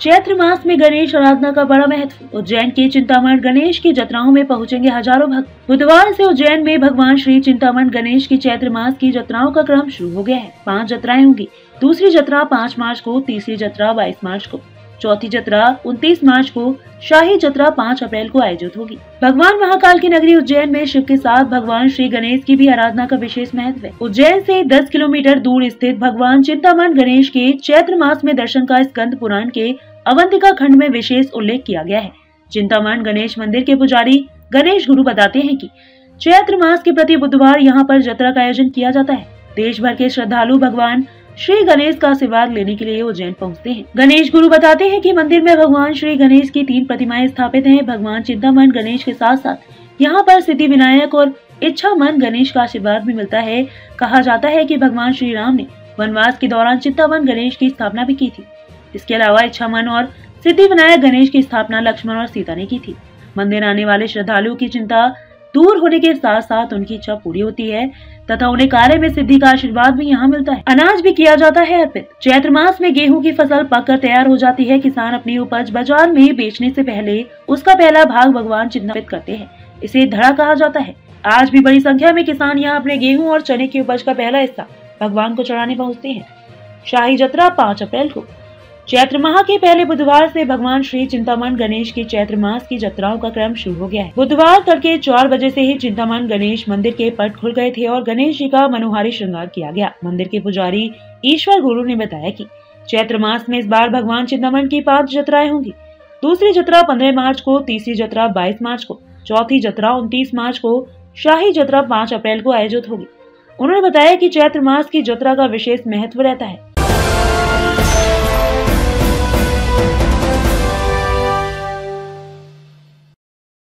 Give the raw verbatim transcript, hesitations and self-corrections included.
चैत्र मास में गणेश आराधना का बड़ा महत्व। उज्जैन के चिंतामण गणेश की जत्राओं में पहुंचेंगे हजारों भक्त। बुधवार से उज्जैन में भगवान श्री चिंतामण गणेश की चैत्र मास की जत्राओं का क्रम शुरू हो गया है। पांच जत्राएं होंगी। दूसरी जत्रा पाँच मार्च को, तीसरी जत्रा बाईस मार्च को, चौथी जत्रा उनतीस मार्च को, शाही जत्रा पाँच अप्रैल को आयोजित होगी। भगवान महाकाल की नगरी उज्जैन में शिव के साथ भगवान श्री गणेश की भी आराधना का विशेष महत्व है। उज्जैन से दस किलोमीटर दूर स्थित भगवान चिंतामण गणेश के चैत्र मास में दर्शन का स्कंद पुराण के अवंतिका खंड में विशेष उल्लेख किया गया है। चिंतामण गणेश मंदिर के पुजारी गणेश गुरु बताते हैं कि चैत्र मास के प्रति बुधवार यहाँ पर जत्रा का आयोजन किया जाता है। देश भर के श्रद्धालु भगवान श्री गणेश का आशीर्वाद लेने के लिए उज्जैन पहुंचते हैं। गणेश गुरु बताते हैं कि मंदिर में भगवान श्री गणेश की तीन प्रतिमाएं स्थापित हैं। भगवान चिंतामण गणेश के साथ साथ यहाँ पर सिद्धि विनायक और इच्छा मन गणेश का आशीर्वाद भी मिलता है। कहा जाता है कि भगवान श्री राम ने वनवास के दौरान चिंतामण गणेश की स्थापना भी की थी। इसके अलावा इच्छा मन और सिद्धि विनायक गणेश की स्थापना लक्ष्मण और सीता ने की थी। मंदिर आने वाले श्रद्धालुओं की चिंता दूर होने के साथ साथ उनकी इच्छा पूरी होती है तथा उन्हें कार्य में सिद्धि का आशीर्वाद भी यहाँ मिलता है। अनाज भी किया जाता है अर्पित। चैत्र मास में गेहूं की फसल पककर तैयार हो जाती है। किसान अपनी उपज बाजार में बेचने से पहले उसका पहला भाग भगवान चिंतित करते हैं। इसे धड़ा कहा जाता है। आज भी बड़ी संख्या में किसान यहाँ अपने गेहूं और चने की उपज का पहला हिस्सा भगवान को चढ़ाने पहुँचते हैं। शाही जत्रा पाँच अप्रैल को। चैत्र माह के पहले बुधवार से भगवान श्री चिंतामण गणेश की चैत्र मास की जत्राओं का क्रम शुरू हो गया है। बुधवार तड़के चार बजे से ही चिंतामण गणेश मंदिर के पट खुल गए थे और गणेश जी का मनोहारी श्रृंगार किया गया। मंदिर के पुजारी ईश्वर गुरु ने बताया कि चैत्र मास में इस बार भगवान चिंतामण की पांच जत्राएं होंगी। दूसरी जत्रा पंद्रह मार्च को, तीसरी जत्रा बाईस मार्च को, चौथी जत्रा उनतीस मार्च को, शाही जत्रा पाँच अप्रैल को आयोजित होगी। उन्होंने बताया कि चैत्र मास की जत्रा का विशेष महत्व रहता है।